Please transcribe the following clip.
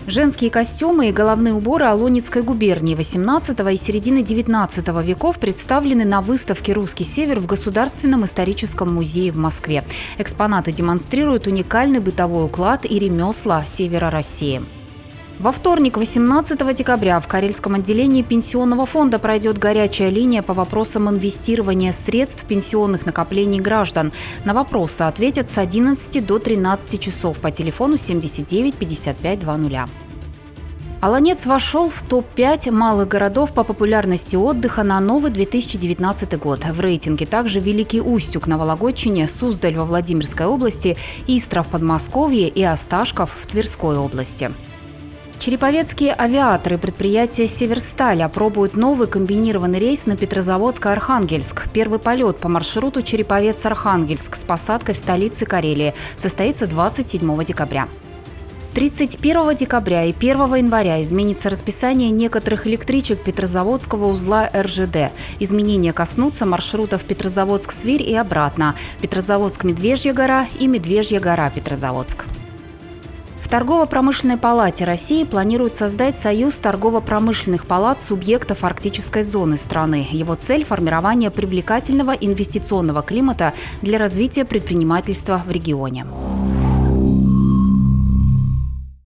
Женские костюмы и головные уборы Олонецкой губернии XVIII и середины XIX веков представлены на выставке «Русский север» в Государственном историческом музее в Москве. Экспонаты демонстрируют уникальный бытовой уклад и ремесла севера России. Во вторник, 18 декабря, в Карельском отделении Пенсионного фонда пройдет горячая линия по вопросам инвестирования средств пенсионных накоплений граждан. На вопросы ответят с 11 до 13 часов по телефону 79 55 20. Олонец вошел в топ-5 малых городов по популярности отдыха на новый 2019 год. В рейтинге также Великий Устюг на Вологодчине, Суздаль во Владимирской области, Истра в Подмосковье и Осташков в Тверской области. Череповецкие авиаторы предприятия «Северсталь» опробуют новый комбинированный рейс на Петрозаводск-Архангельск. Первый полет по маршруту Череповец-Архангельск с посадкой в столице Карелии состоится 27 декабря. 31 декабря и 1 января изменится расписание некоторых электричек Петрозаводского узла РЖД. Изменения коснутся маршрутов Петрозаводск-Свирь и обратно, Петрозаводск-Медвежья гора и Медвежья гора-Петрозаводск. В Торгово-промышленной палате России планируют создать союз торгово-промышленных палат субъектов арктической зоны страны. Его цель – формирование привлекательного инвестиционного климата для развития предпринимательства в регионе.